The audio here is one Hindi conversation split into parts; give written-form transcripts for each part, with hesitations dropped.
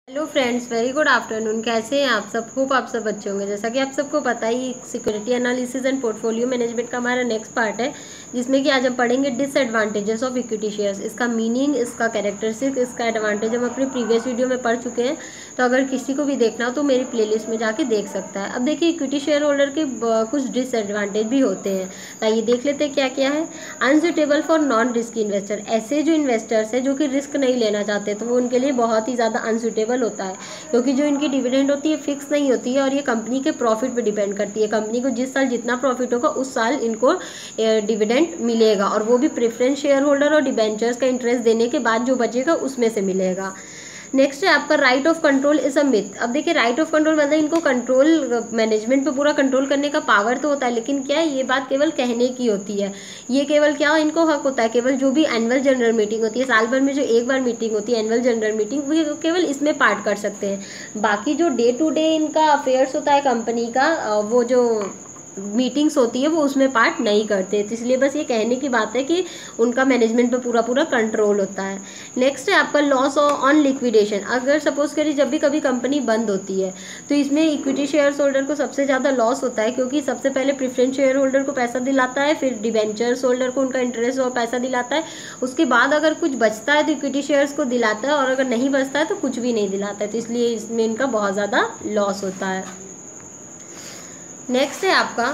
Hello friends, very good afternoon. कैसे हैं आप सब? होप आप सब अच्छे होंगे। जैसा कि आप सबको पता ही, security analysis and portfolio management का हमारा नेक्स्ट पार्ट है, जिसमें कि आज हम पढ़ेंगे डिसएडवांटेजेस ऑफ इक्विटी शेयर्स। इसका मीनिंग, इसका कैरेक्टरिस्टिक, इसका एडवांटेज हम अपनी प्रीवियस वीडियो में पढ़ चुके हैं। तो अगर किसी को भी देखना हो तो मेरी प्लेलिस्ट में जाके देख सकता है। अब देखिए, इक्विटी शेयर होल्डर के कुछ डिसएडवांटेज भी होते हैं। आइए देख लेते हैं क्या क्या है। Unsuitable for non risky investor, ऐसे जो इन्वेस्टर्स हैं जो कि रिस्क नहीं लेना चाहते, तो वो उनके लिए बहुत ही ज़्यादा अनसुटेबल होता है, क्योंकि जो इनकी डिविडेंड होती है फिक्स नहीं होती है और ये कंपनी के प्रॉफिट पे डिपेंड करती है। कंपनी को जिस साल जितना प्रॉफिट होगा उस साल इनको डिविडेंड मिलेगा, और वो भी प्रेफरेंस शेयर होल्डर और डिबेंचर्स का इंटरेस्ट देने के बाद जो बचेगा उसमें से मिलेगा। नेक्स्ट है आपका right of control is a myth. अब देखिए, राइट ऑफ कंट्रोल मतलब इनको कंट्रोल, मैनेजमेंट पे पूरा कंट्रोल करने का पावर तो होता है, लेकिन क्या है, ये बात केवल कहने की होती है। ये केवल क्या इनको हक होता है, केवल जो भी एनुअल जनरल मीटिंग होती है, साल भर में जो एक बार मीटिंग होती है एनुअल जनरल मीटिंग, वो केवल इसमें पार्ट कर सकते हैं। बाकी जो डे टू डे इनका अफेयर्स होता है कंपनी का, वो जो मीटिंग्स होती है वो उसमें पार्ट नहीं करते। तो इसलिए बस ये कहने की बात है कि उनका मैनेजमेंट पे पूरा पूरा कंट्रोल होता है। नेक्स्ट है आपका लॉस ऑन लिक्विडेशन। अगर सपोज करिए जब भी कभी कंपनी बंद होती है तो इसमें इक्विटी शेयर होल्डर को सबसे ज़्यादा लॉस होता है, क्योंकि सबसे पहले प्रेफरेंस शेयर होल्डर को पैसा दिलाता है, फिर डिबेंचर्स होल्डर को उनका इंटरेस्ट और पैसा दिलाता है। उसके बाद अगर कुछ बचता है तो इक्विटी शेयर्स को दिलाता है, और अगर नहीं बचता है तो कुछ भी नहीं दिलाता है। तो इसलिए इसमें इनका बहुत ज़्यादा लॉस होता है। नेक्स्ट है आपका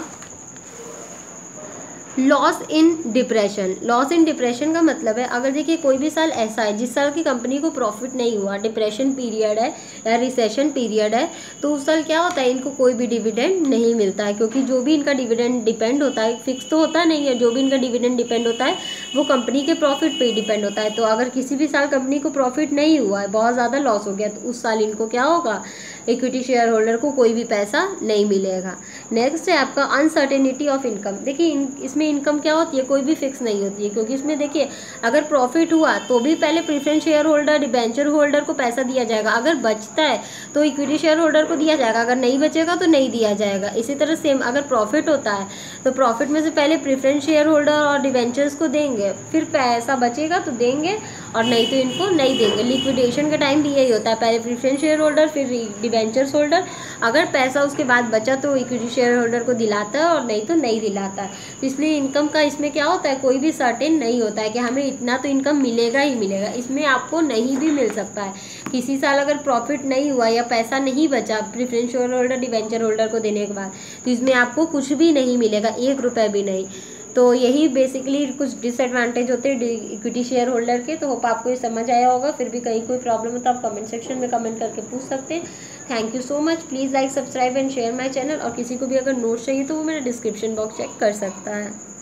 loss in depression. Loss in depression का मतलब है, अगर देखिए कोई भी साल ऐसा है जिस साल की कंपनी को प्रॉफिट नहीं हुआ, डिप्रेशन पीरियड है या रिसेशन पीरियड है, तो उस साल क्या होता है, इनको कोई भी डिविडेंड नहीं मिलता है, क्योंकि जो भी इनका डिविडेंड डिपेंड होता है, फिक्स तो होता नहीं है, जो भी इनका डिविडेंड डिपेंड होता है वो कंपनी के प्रॉफिट पे ही डिपेंड होता है। तो अगर किसी भी साल कंपनी को प्रॉफिट नहीं हुआ है, बहुत ज़्यादा लॉस हो गया, तो उस साल इनको क्या होगा, इक्विटी शेयर होल्डर को कोई भी पैसा नहीं मिलेगा। नेक्स्ट है आपका अनसर्टेनिटी ऑफ इनकम। देखिए इसमें इनकम क्या होती है, कोई भी फिक्स नहीं होती है, क्योंकि इसमें देखिए अगर प्रॉफिट हुआ तो भी पहले preference share holder, debenture holder को पैसा दिया जाएगा, अगर बचता है तो इक्विटी शेयर होल्डर को दिया जाएगा, अगर नहीं बचेगा तो नहीं दिया जाएगा। इसी तरह सेम अगर प्रॉफिट होता है तो प्रॉफिट में से पहले प्रेफरेंस शेयर होल्डर और डिबेंचर्स को देंगे, फिर पैसा बचेगा तो देंगे, और नहीं तो इनको नहीं देंगे। लिक्विडेशन के टाइम भी यही होता है, पहले प्रेफरेंस शेयर होल्डर फिर डिबेंचर्स होल्डर, अगर पैसा उसके बाद बचा तो इक्विटी शेयर होल्डर को दिलाता है, और नहीं तो नहीं दिलाता है। तो इसलिए इनकम का इसमें क्या होता है, कोई भी सर्टेन नहीं होता है कि हमें इतना तो इनकम मिलेगा ही मिलेगा। इसमें आपको नहीं भी मिल सकता है। किसी साल अगर प्रॉफिट नहीं हुआ या पैसा नहीं बचा preference share holder, debenture holder को देने के बाद, तो इसमें आपको कुछ भी नहीं मिलेगा, 1 रुपये भी नहीं। तो यही बेसिकली कुछ डिसएडवांटेज होते हैं इक्विटी शेयर होल्डर के। तो होप आपको ये समझ आया होगा। फिर भी कहीं कोई प्रॉब्लम हो तो आप कमेंट सेक्शन में कमेंट करके पूछ सकते हैं। Thank you so much. Please like, subscribe and share my channel. और किसी को भी अगर नोट्स चाहिए तो वो मेरा डिस्क्रिप्शन बॉक्स चेक कर सकता है।